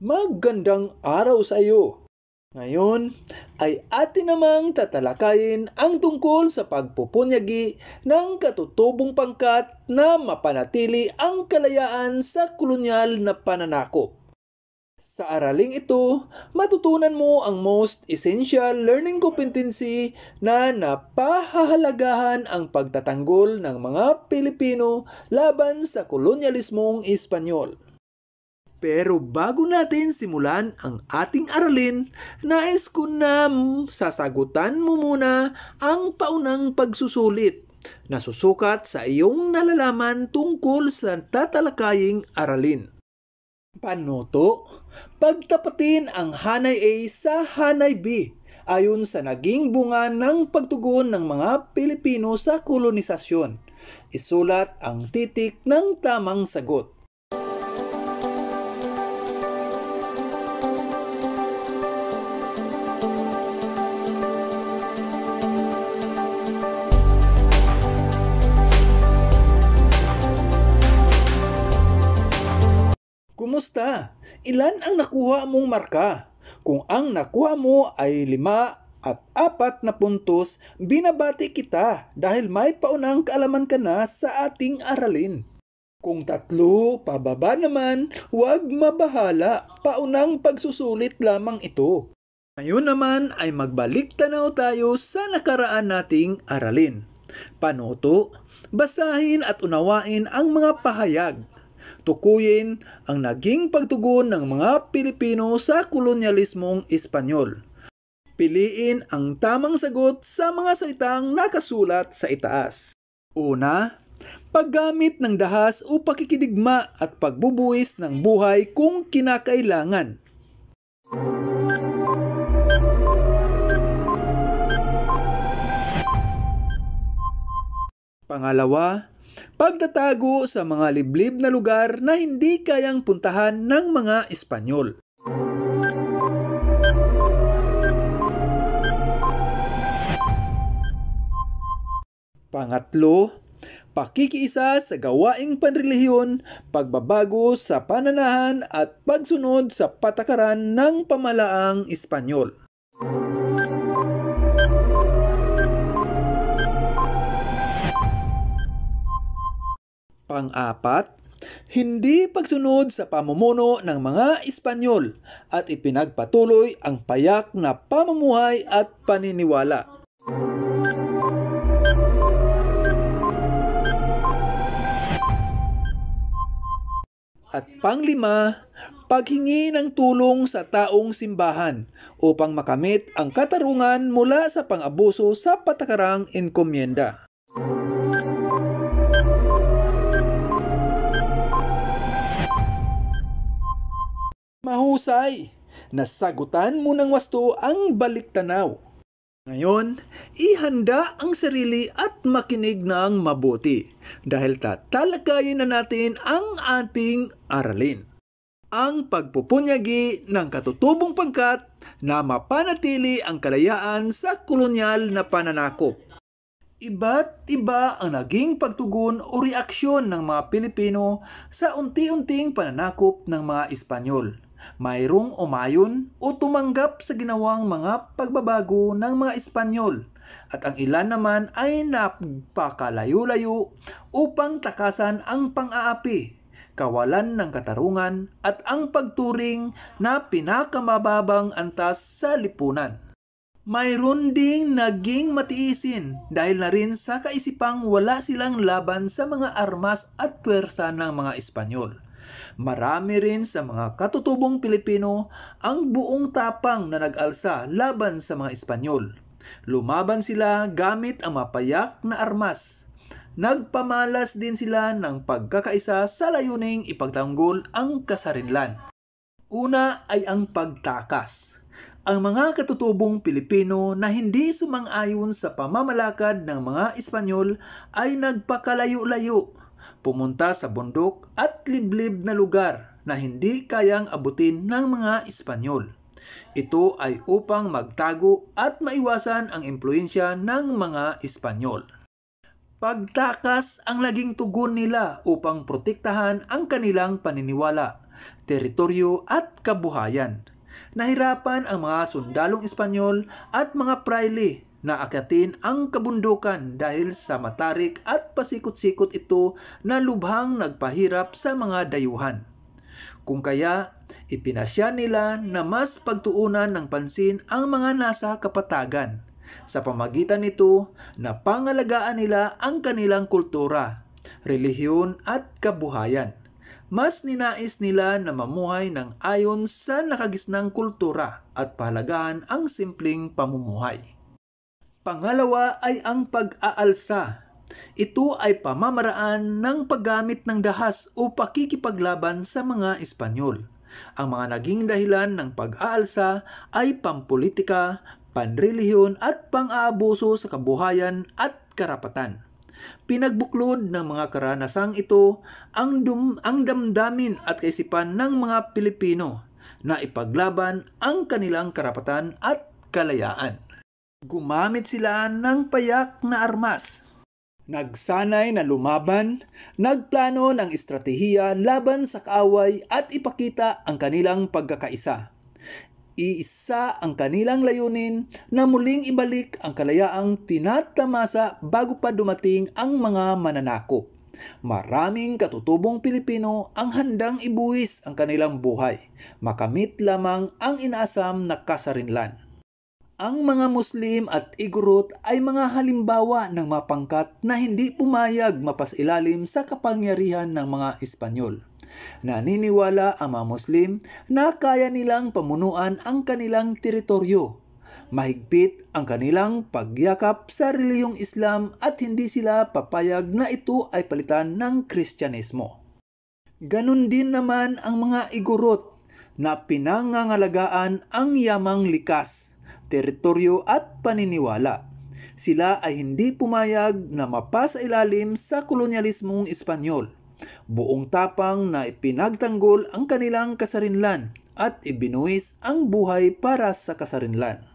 Magandang araw sa iyo! Ngayon ay atin namang tatalakayin ang tungkol sa pagpupunyagi ng katutubong pangkat na mapanatili ang kalayaan sa kolonyal na pananakop. Sa araling ito, matutunan mo ang most essential learning competency na napahahalagahan ang pagtatanggol ng mga Pilipino laban sa kolonyalismong Espanyol. Pero bago natin simulan ang ating aralin, nais ko na sasagutan mo muna ang paunang pagsusulit na susukat sa iyong nalalaman tungkol sa tatalakaying aralin. Panuto, pagtapatin ang hanay A sa hanay B ayon sa naging bunga ng pagtugon ng mga Pilipino sa kolonisasyon. Isulat ang titik ng tamang sagot. Kumusta? Ilan ang nakuha mong marka? Kung ang nakuha mo ay 5 at 4 na puntos, binabati kita dahil may paunang kaalaman ka na sa ating aralin. Kung 3 pababa naman, huwag mabahala, paunang pagsusulit lamang ito. Ngayon naman ay magbalik tanaw tayo sa nakaraan nating aralin. Panuto, basahin at unawain ang mga pahayag. Tukuyin ang naging pagtugon ng mga Pilipino sa kolonyalismong Espanyol. Piliin ang tamang sagot sa mga salitang nakasulat sa itaas. Una, paggamit ng dahas o pakikidigma at pagbubuwis ng buhay kung kinakailangan. Pangalawa, pagtatago sa mga liblib na lugar na hindi kayang puntahan ng mga Espanyol. Pangatlo, pakikiisa sa gawaing panrelihiyon, pagbabago sa pananahan at pagsunod sa patakaran ng pamalaang Espanyol. Pang-apat, hindi pagsunod sa pamumuno ng mga Espanyol at ipinagpatuloy ang payak na pamumuhay at paniniwala. At pang-5, paghingi ng tulong sa taong simbahan upang makamit ang katarungan mula sa pang-abuso sa patakarang enkomienda. Mahusay! Nasagutan mo ng wasto ang baliktanaw. Ngayon, ihanda ang sarili at makinig ng mabuti dahil tatalakayin na natin ang ating aralin. Ang pagpupunyagi ng katutubong pangkat na mapanatili ang kalayaan sa kolonyal na pananakop. Iba't iba ang naging pagtugon o reaksyon ng mga Pilipino sa unti-unting pananakop ng mga Espanyol. Mayroong umayon o tumanggap sa ginawang mga pagbabago ng mga Espanyol at ang ilan naman ay napakalayo-layo upang takasan ang pang-aapi, kawalan ng katarungan at ang pagturing na pinakamababang antas sa lipunan. Mayroon ding naging matiisin dahil na rin sa kaisipang wala silang laban sa mga armas at puwersa ng mga Espanyol. Marami rin sa mga katutubong Pilipino ang buong tapang na nag-alsa laban sa mga Espanyol. Lumaban sila gamit ang mapayak na armas. Nagpamalas din sila ng pagkakaisa sa layuning ipagtanggol ang kasarinlan. Una ay ang pagtakas. Ang mga katutubong Pilipino na hindi sumang-ayon sa pamamalakad ng mga Espanyol ay nagpakalayo-layo. Pumunta sa bundok at liblib na lugar na hindi kayang abutin ng mga Espanyol. Ito ay upang magtago at maiwasan ang impluensya ng mga Espanyol. Pagtakas ang naging tugon nila upang protektahan ang kanilang paniniwala, teritoryo at kabuhayan. Nahirapan ang mga sundalong Espanyol at mga praile na akyatin ang kabundukan dahil sa matarik at pasikot-sikot ito na lubhang nagpahirap sa mga dayuhan. Kung kaya, ipinasya nila na mas pagtuunan ng pansin ang mga nasa kapatagan. Sa pamagitan nito, napangalagaan nila ang kanilang kultura, relihiyon at kabuhayan. Mas ninais nila na mamuhay ng ayon sa nakagisnang kultura at pahalagahan ang simpleng pamumuhay. Pangalawa ay ang pag-aalsa. Ito ay pamamaraan ng paggamit ng dahas o pakikipaglaban sa mga Espanyol. Ang mga naging dahilan ng pag-aalsa ay pampolitika, panrelihiyon at pang-aabuso sa kabuhayan at karapatan. Pinagbuklod ng mga karanasang ito ang damdamin at kaisipan ng mga Pilipino na ipaglaban ang kanilang karapatan at kalayaan. Gumamit sila ng payak na armas. Nagsanay na lumaban, nagplano ng estratehiya laban sa kaaway at ipakita ang kanilang pagkakaisa. Iisa ang kanilang layunin na muling ibalik ang kalayaang tinatamasa bago pa dumating ang mga mananakop. Maraming katutubong Pilipino ang handang ibuwis ang kanilang buhay, makamit lamang ang inaasam na kasarinlan. Ang mga Muslim at Igorot ay mga halimbawa ng mapangkat na hindi pumayag mapasilalim sa kapangyarihan ng mga Espanyol. Naniniwala ang mga Muslim na kaya nilang pamunuan ang kanilang teritoryo. Mahigpit ang kanilang pagyakap sa relihiyong Islam at hindi sila papayag na ito ay palitan ng Kristyanismo. Ganon din naman ang mga Igorot na pinangangalagaan ang yamang likas, teritoryo at paniniwala. Sila ay hindi pumayag na mapasailalim sa kolonyalismong Espanyol. Buong tapang na ipinagtanggol ang kanilang kasarinlan at ibinuwis ang buhay para sa kasarinlan.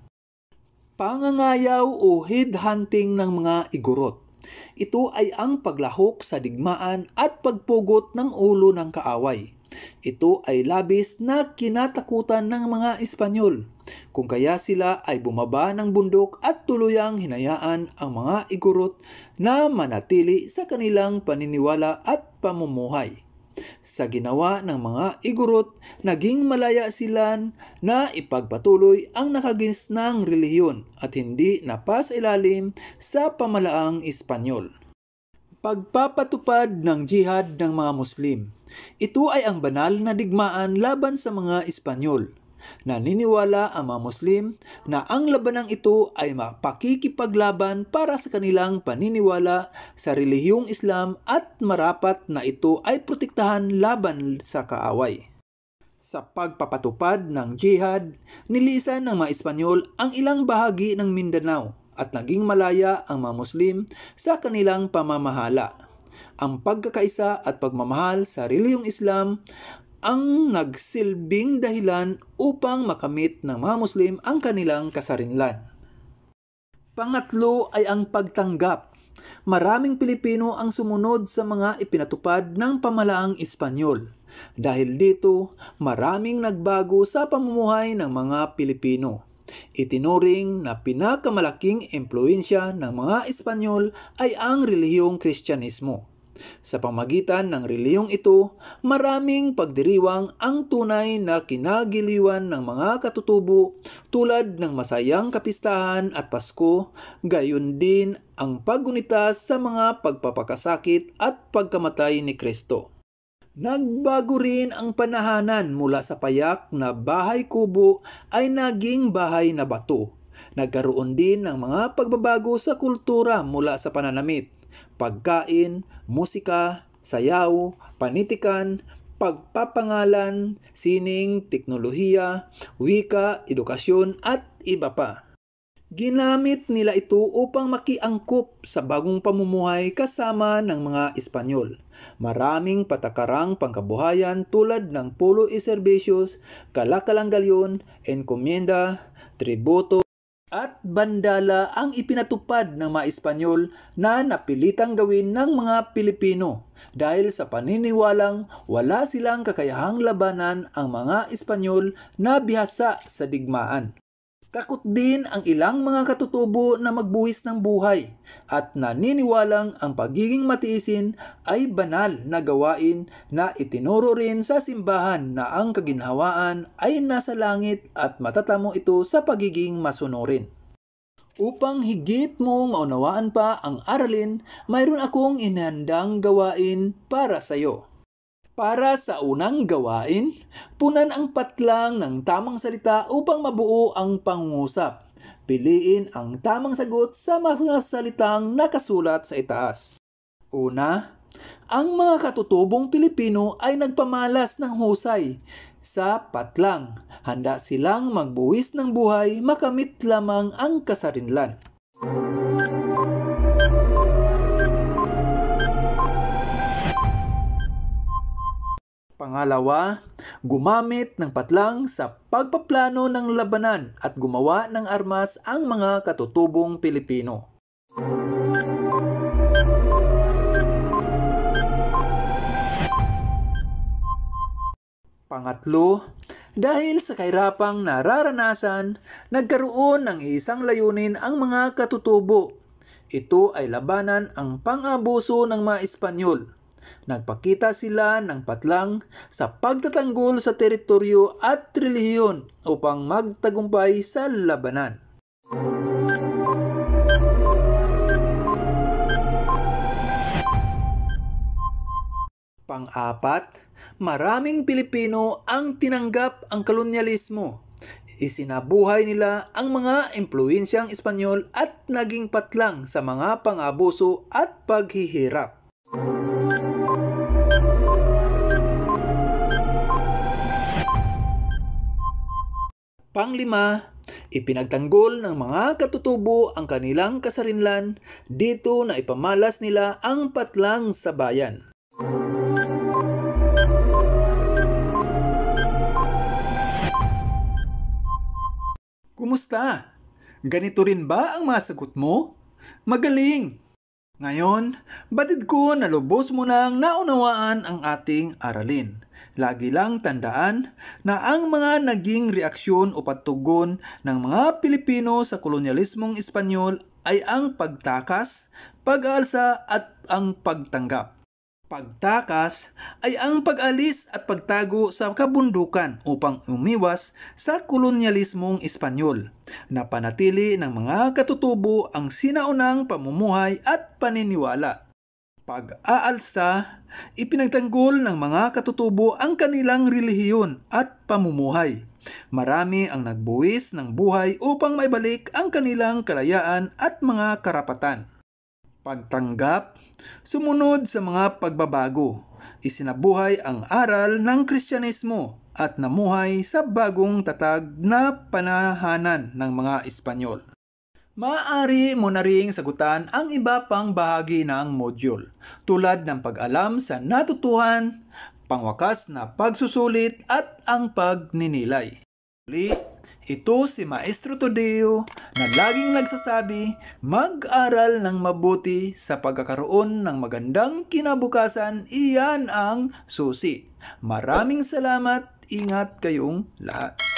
Pangangayaw o headhunting ng mga Igorot. Ito ay ang paglahok sa digmaan at pagpugot ng ulo ng kaaway. Ito ay labis na kinatakutan ng mga Espanyol. Kung kaya sila ay bumaba ng bundok at tuluyang hinayaan ang mga Igorot na manatili sa kanilang paniniwala at pamumuhay. Sa ginawa ng mga Igorot, naging malaya sila na ipagpatuloy ang nakagisnang relihiyon at hindi napasailalim sa pamalaang Espanyol. Pagpapatupad ng jihad ng mga Muslim. Ito ay ang banal na digmaan laban sa mga Espanyol. Naniniwala ang mga Muslim na ang labanang ito ay mapakikipaglaban para sa kanilang paniniwala sa relihiyong Islam at marapat na ito ay protektahan laban sa kaaway. Sa pagpapatupad ng jihad, nilisan ng mga Espanyol ang ilang bahagi ng Mindanao at naging malaya ang mga Muslim sa kanilang pamamahala. Ang pagkakaisa at pagmamahal sa relihiyong Islam ang nagsilbing dahilan upang makamit ng mga Muslim ang kanilang kasarinlan. Pangatlo ay ang pagtanggap. Maraming Pilipino ang sumunod sa mga ipinatupad ng pamalaang Espanyol. Dahil dito, maraming nagbago sa pamumuhay ng mga Pilipino. Itinuring na pinakamalaking impluwensya ng mga Espanyol ay ang relihiyong Kristyanismo. Sa pamagitan ng relihiyong ito, maraming pagdiriwang ang tunay na kinagiliwan ng mga katutubo tulad ng masayang kapistahan at Pasko, gayon din ang paggunita sa mga pagpapakasakit at pagkamatay ni Kristo. Nagbago rin ang panahanan mula sa payak na bahay kubo ay naging bahay na bato. Nagkaroon din ng mga pagbabago sa kultura mula sa pananamit, pagkain, musika, sayaw, panitikan, pagpapangalan, sining, teknolohiya, wika, edukasyon at iba pa. Ginamit nila ito upang makiangkop sa bagong pamumuhay kasama ng mga Espanyol. Maraming patakarang pangkabuhayan tulad ng polo y servicios, kalakalang galyon, enkomienda, tributo, at bandala ang ipinatupad ng mga Espanyol na napilitang gawin ng mga Pilipino dahil sa paniniwalang wala silang kakayahang labanan ang mga Espanyol na bihasa sa digmaan. Takot din ang ilang mga katutubo na magbuwis ng buhay at naniniwalang ang pagiging matiisin ay banal na gawain na itinuro rin sa simbahan na ang kaginhawaan ay nasa langit at matatamo ito sa pagiging masunurin. Upang higit mong maunawaan pa ang aralin, mayroon akong inhandang gawain para sa iyo. Para sa unang gawain, punan ang patlang ng tamang salita upang mabuo ang pangungusap. Piliin ang tamang sagot sa mga salitang nakasulat sa itaas. Una, ang mga katutubong Pilipino ay nagpamalas ng husay sa patlang. Handa silang magbuwis ng buhay makamit lamang ang kasarinlan. Pangalawa, gumamit ng patlang sa pagpaplano ng labanan at gumawa ng armas ang mga katutubong Pilipino. Pangatlo, dahil sa kahirapang nararanasan, nagkaroon ng isang layunin ang mga katutubo. Ito ay labanan ang pang-abuso ng mga Espanyol. Nagpakita sila ng patlang sa pagtatanggol sa teritoryo at relihiyon upang magtagumpay sa labanan. Pang-apat, maraming Pilipino ang tinanggap ang kolonyalismo. Isinabuhay nila ang mga impluwensyang Espanyol at naging patlang sa mga pang-abuso at paghihirap. Panglima, ipinagtanggol ng mga katutubo ang kanilang kasarinlan dito na ipamalas nila ang patlang sa bayan. Kumusta? Ganito rin ba ang mga sagot mo? Magaling! Ngayon, batid ko na lubos mo nang naunawaan ang ating aralin. Lagi lang tandaan na ang mga naging reaksyon o pagtugon ng mga Pilipino sa kolonyalismong Espanyol ay ang pagtakas, pag-aalsa at ang pagtanggap. Pagtakas ay ang pag-alis at pagtago sa kabundukan upang umiwas sa kolonyalismong Espanyol. Napanatili ng mga katutubo ang sinaunang pamumuhay at paniniwala. Pag-aalsa, ipinagtanggol ng mga katutubo ang kanilang relihiyon at pamumuhay. Marami ang nagbuwis ng buhay upang maibalik ang kanilang kalayaan at mga karapatan. Pagtanggap, sumunod sa mga pagbabago, isinabuhay ang aral ng Kristyanismo at namuhay sa bagong tatag na panahanan ng mga Espanyol. Maaari mo na ring sagutan ang iba pang bahagi ng module, tulad ng pag-alam sa natutuhan, pangwakas na pagsusulit at ang pagninilay. Ito si Maestro Todeo na laging nagsasabi, mag-aral ng mabuti sa pagkakaroon ng magandang kinabukasan, iyan ang susi. Maraming salamat, ingat kayong lahat.